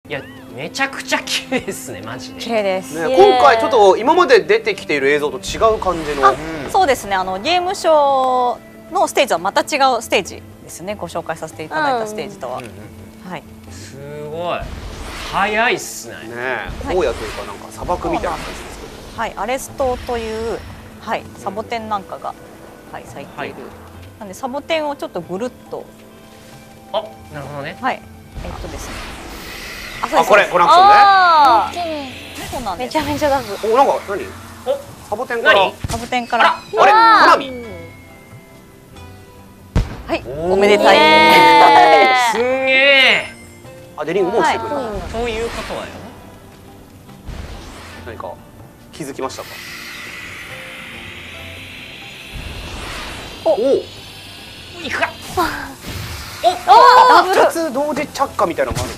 いやめちゃくちゃ綺麗ですねマジで。 綺麗です。 ね、今回ちょっと今まで出てきている映像と違う感じの。 そうですね。ゲームショーのステージはまた違うステージですね。ご紹介させていただいたステージとは。はい。 すごい早いっすね。 ね、荒野というかなんか砂漠みたいな感じですけど。 はい、アレス島というはいサボテンなんかがはい咲いている。なんでサボテンをちょっとぐるっと。 あ、なるほどね。 はい。ですね。 あ、これご覧くださいね。 そうなんです。 めちゃめちゃダブ。 お、なんか何？お、サボテンから。 サボテンから。 あれ、花火。 はい、おめでたい。 すげえ。 あ、でリングもうしてくれた。 ということはよ。 何か気づきましたか？おお。 いくか。 お、2つ同時着火みたいなのもある。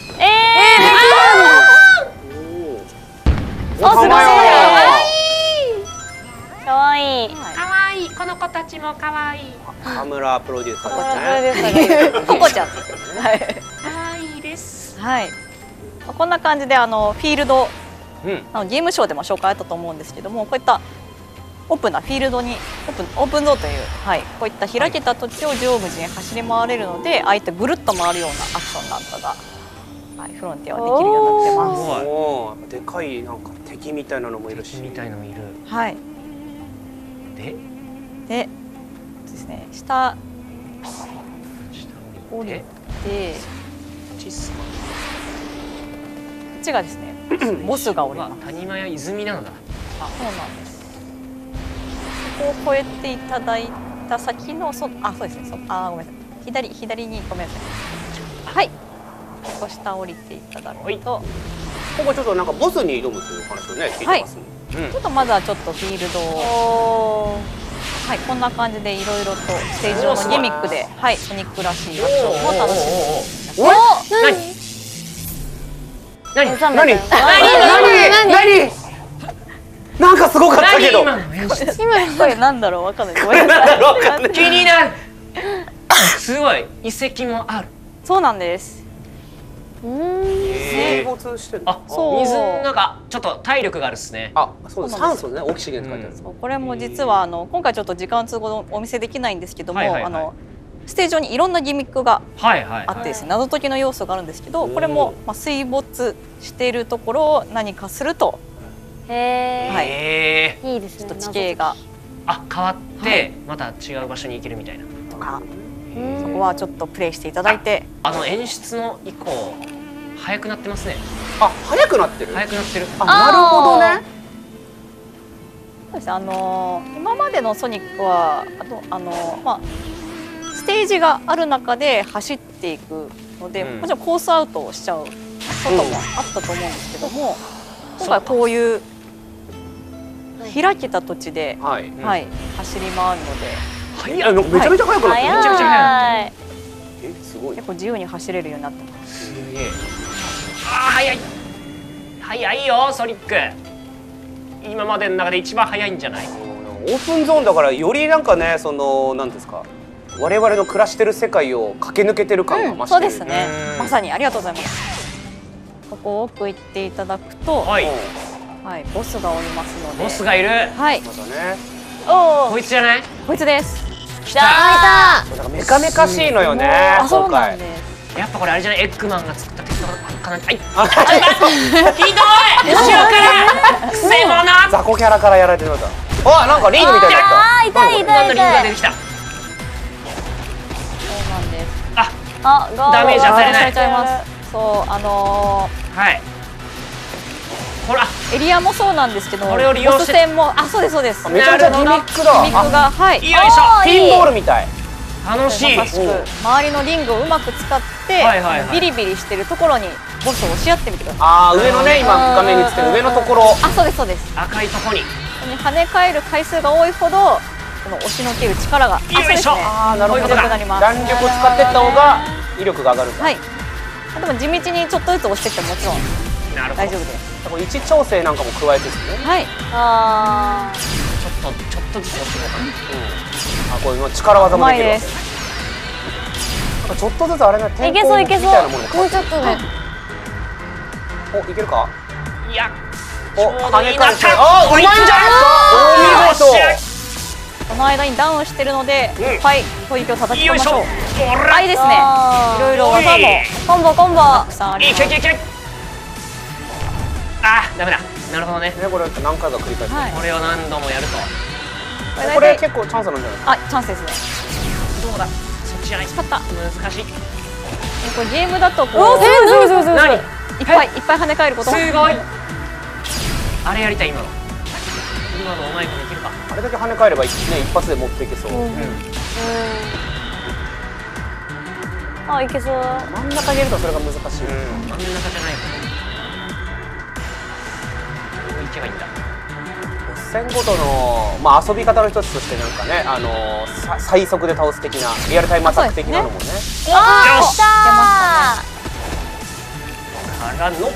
お、すごい。かわいい。 かわいい。この子たちもかわいい。 河村プロデューサーですね。 ココちゃん。はい。 かわいいです。 はい。こんな感じでフィールド、ゲームショーでも紹介あったと思うんですけども、こういったオープンなフィールドにオープンゾーンという、はい、こういった開けた土地を縦横無尽に走り回れるので、ああいったぐるっと回るようなアクションなんかが、はい、フロンティアはできるようになってます。 おお、でかいなんか敵みたいなのもいるし。 みたいのもいる。 はい。でですね、下降りて、こっちがですね、ボスがおります。 谷間や泉なのだ。 あ、そうなんです。ここを越えていただいた先のそうですね。ごめんなさい。左にごめんなさい。はい。ここ下降りていただくと、 ここちょっとなんかボスに挑むという話をね聞いてますね。 ちょっとまずはちょっとフィールドを、はい、こんな感じでいろいろとステージ上のギミックで、はい、ソニックらしいアクションを楽しんで。 お、何？なんかすごかったけど。 今これなんだろうわかんない。ごめんなさい。 気になる。すごい遺跡もある。 そうなんです。 水没してる。 あ、そう。水なんかちょっと体力があるっすね。 あ、そうです。酸素ね、オキシゲンって書いてある。 これも実は今回ちょっと時間都合でお見せできないんですけども、ステージ上にいろんなギミックがあってですね、謎解きの要素があるんですけど、これも水没しているところを何かすると、 はい、いいですね。 ちょっと地形が変わってまた違う場所に行けるみたいなとか、そこはちょっとプレイしていただいて、 演出の以降速くなってますね。 あ、速くなってる。 速くなってる。 あ、なるほどね。 そうです。今までのソニックはステージがある中で走っていくので、もちろんコースアウトをしちゃうこともあったと思うんですけども、今回こういう開けた土地で、はい、走り回るので、 めちゃめちゃ速くなってる。めちゃめちゃ速い。すごい。 結構自由に走れるようになってます。 すげえ。速い。速いよソニック。今までの中で一番速いんじゃない？ オープンゾーンだからよりなんかね、なんですか。我々の暮らしてる世界を駆け抜けてる感が増してる。 そうですね。まさにありがとうございます。ここ奥行っていただくと、はい、ボスがおりますので。 ボスがいる。 はい。 またね。 こいつじゃない？ こいつです。 来た。 なんかメカメカしいのよね。 そうなんです。 やっぱこれあれじゃない？エッグマンが作った敵かなんか。ひどい。後ろからクセ者。 雑魚キャラからやられてるのだ。あ、なんかリングみたいになった。 痛い。 リングが出てきた。 そうなんです。 ダメージ与えない。 ちゃいます。そうはい。ほら。 エリアもそうなんですけど、 これを利用して。 ボス戦もそうですそうです。 めちゃめちゃギミックだ。 ギミックがよいしょ。 ピンボールみたい。 楽しい。 周りのリングをうまく使ってビリビリしてるところにボスを押し合ってみてください。 ああ、上のね、今画面に映ってる上のところ。 あ、そうですそうです。 赤いとこに。 跳ね返る回数が多いほどこの押しのける力がああ、なるほど。 強くなります。 弾力を使っていった方が威力が上がるんだ。 はい。でも地道にちょっとずつ押していってももちろん大丈夫です。 位置調整なんかも加えてですね。 はい。 ちょっとずつ押していこうかな。 こういう力技もできるわけです。ちょっとずつあれね、天候みたいなものももうちょっとね。 お、いけるか。 いやちお、 ょうど跳ねいいな。 返してあ、うまいんじゃないですか。お見事。 この間にダウンしてるので、 うんいっぱい攻撃を叩き込みましょう。 ほらはいですね。いろいろ技もコンボコンボ。 たくさんあります。 いけいけいけ。あーダメだ。なるほどね。 ね、これ何回か繰り返して。 はいこれを何度もやると。 これ結構チャンスなんじゃないですか。 あ、チャンスですね。 どうだ。そっちじゃない。 勝った。 難しい。 これゲームだとこう何？ いっぱい跳ね返ること。 すごい。あれやりたい今の。今のうまいことできるか。 あれだけ跳ね返ればね、一発で持っていけそう。 あ、いけそう。 真ん中にいるとそれが難しい。 真ん中じゃない方。どういけばいいんだ。 戦ごとの、まあ、遊び方の一つとしてなんかね、最速で倒す的なリアルタイムアタック的なのもね。 あー、 よし来たからの。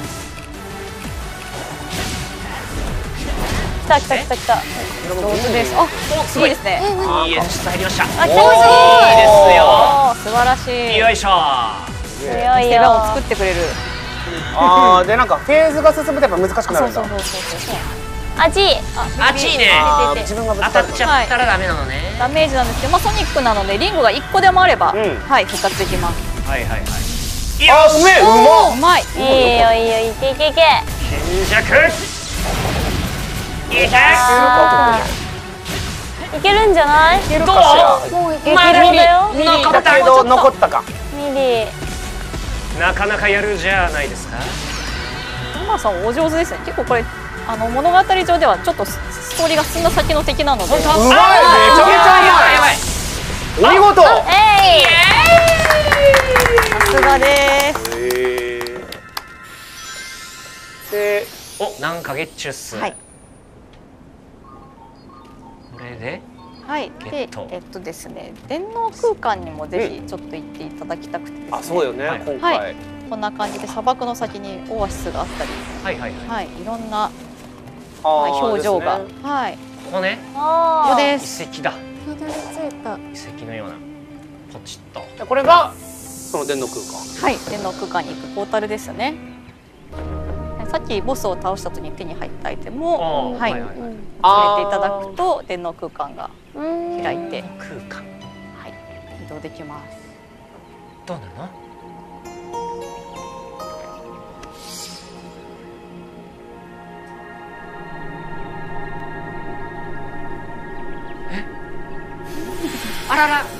ー。来た来た来た来た。 上手です。あ、 すごいいいですね。 いいやつ入りました。 あ、来た来いいですよ。 おー、素晴らしい。 よいしょ。 た。強いよ。 手番を作ってくれる。 ああ、でなんかフェーズが進むとやっぱ難しくなるんだ。 そう。 あち。 あっちいいね。 あー自分がぶつかる当たっちゃったらダメなのね。 ダメージなんですけど、まあソニックなのでリンゴが1個でもあれば、 うんはい復活できます。 はいはいはい。 あ、うめえ、うまっ。 うまい。 いいよいいよ、いけいけいけ。 貧弱。いけ。 あーいけるんじゃない？ いけるかしら。 もういけるまだだよ。 ミリだけど残ったか。 ミリ。 なかなかやるじゃないですか。 マーさんお上手ですね。結構これ物語上ではちょっとストーリーが進んだ先の敵なので。 うまい、めちゃめちやばいやばゃい。 うまい。お見事。 えい。 さすがです。 で、 お、なんかゲッチュっす。 はい。 これで。 はい。でゲットですね、電脳空間にもぜひちょっと行っていただきたくてですね。 あ、そうよね、 はい今回。 こんな感じで砂漠の先にオアシスがあったり、 はいはいはい。 はい、いろんな、 あはい、 ー表情が、 ですねはい、 ここね。 あー。 ここです。 遺跡だ。 たどり着いた。 遺跡のような。ポチッと。 でこれがその電脳空間。 はい、電脳空間に行くポータルですね。さっきボスを倒した時に手に入ったアイテムを、はい、 はいはい。 連れていただくと電脳空間がうん。 開いて、 空間。 はい、移動できます。 どうなの？あらら。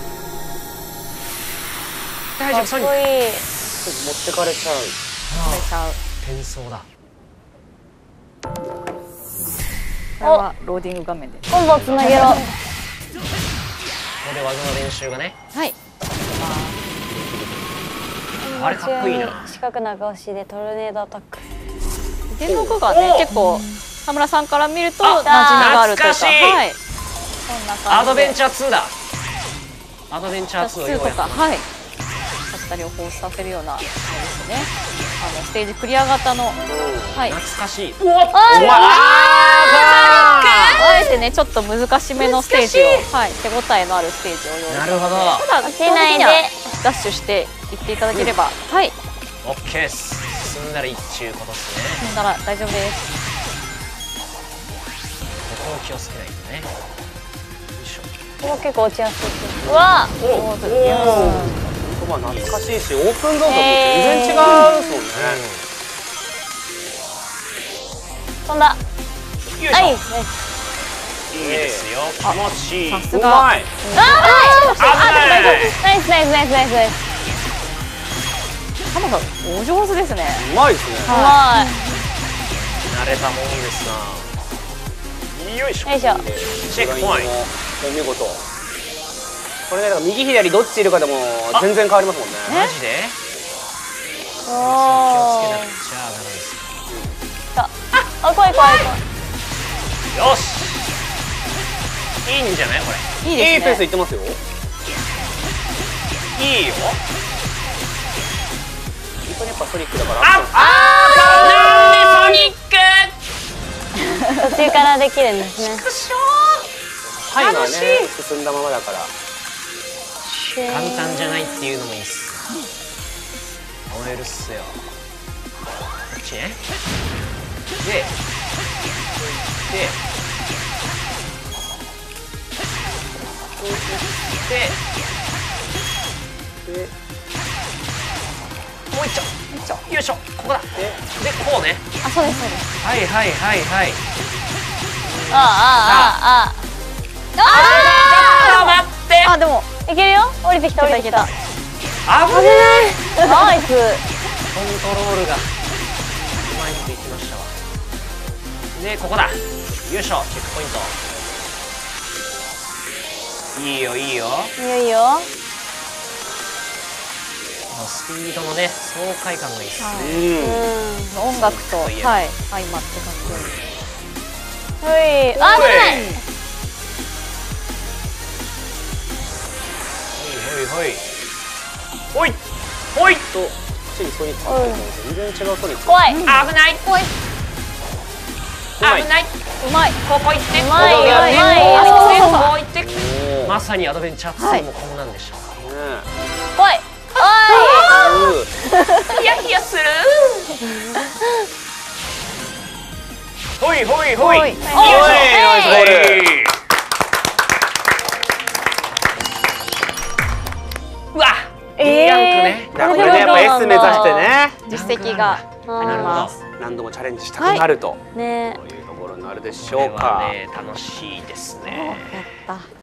大丈夫、ソニー。 かっこいい。 持ってかれちゃう。 これちゃう。 転送だ。 これはローディング画面です。 コンボつなげろ。 ここで技の練習がね。 はい。 あれかっこいいな。 四角長押しでトルネードアタック。 電脳空間ね、結構田村さんから見ると馴染みあがあるというか、 懐かしいはい。こんな感じで。 アドベンチャー2だ。アドベンチャー2をよう 2 やく。 とか、はい。だったりを放出させるようなものですね。ステージクリア型の、はい。 懐かしい。 うまい。 あえてねちょっと難しめのステージを、はい、手応えのあるステージを用意してなるほど。 ただ落ちないで。 ダッシュしていっていただければ、はい、 オッケーっす。進んだら一中ことっすね。 進んだら大丈夫です。 ここを気をつけないとね。よいしょ。 ここ結構落ちやすい。うわ。 上手。 まあ懐かしいし、オープンゾーンと全然違うですもんね。 飛んだ。 よいしょ。 はい。 いいですよ。気持ちいい。 さすが。 うまい。 危ない。 ナイスナイスナイスナイスナイス。 ハモさんお上手ですね。 うまいですね。 うま慣れたもんですな。よいしょ。 い。よいしょ。 チェックポイント。 お見事。これね、だから右左どっちいるかでも全然変わりますもんね。 マジで？気をつけなおくちゃならないです。 あ、怖い怖い怖い。 よし。いいんじゃないこれ。 いいですね。 いいペースいってますよ。 いいよ。 本当にやっぱソニックだから。 なんでソニック。 途中からできるんですね。 タイがね楽しい進んだままだから。 簡単じゃないっていうのもいいっす。燃えるっすよ。 ちね。でもう一丁よいしょ、ここだ。でこうね。 あ、そうですそうです。 はい。 あちょっと待って。 あでもいけるよ。降りてきた降りてきた。 危ねナイス。 コントロールがうまいこといきましたわ。でここだ。よいしょ、チェックポイント。いいよ。 いいよいいよ。 スピードのね、爽快感がいいっすね。 音楽とそういえばはい相まってかっこいい。 ほい。あ、危ない。 ほいとついソニックと全然違うソニック。 怖い。 危ない。怖い。危ない。 うまい。 ここ行って。 うまいよここうまいよこう行って。まさにアドベンチャー2もこんなんでした。 怖い。 ヒヤヒヤする。ほい。 おいうわ、いいランクね。 だからね、やっぱ S 目指してね、 実績がなるほど。 何度もチャレンジしたくなるとね。 いうところになるでしこれはょうか。 ね、楽しいですね。 やった。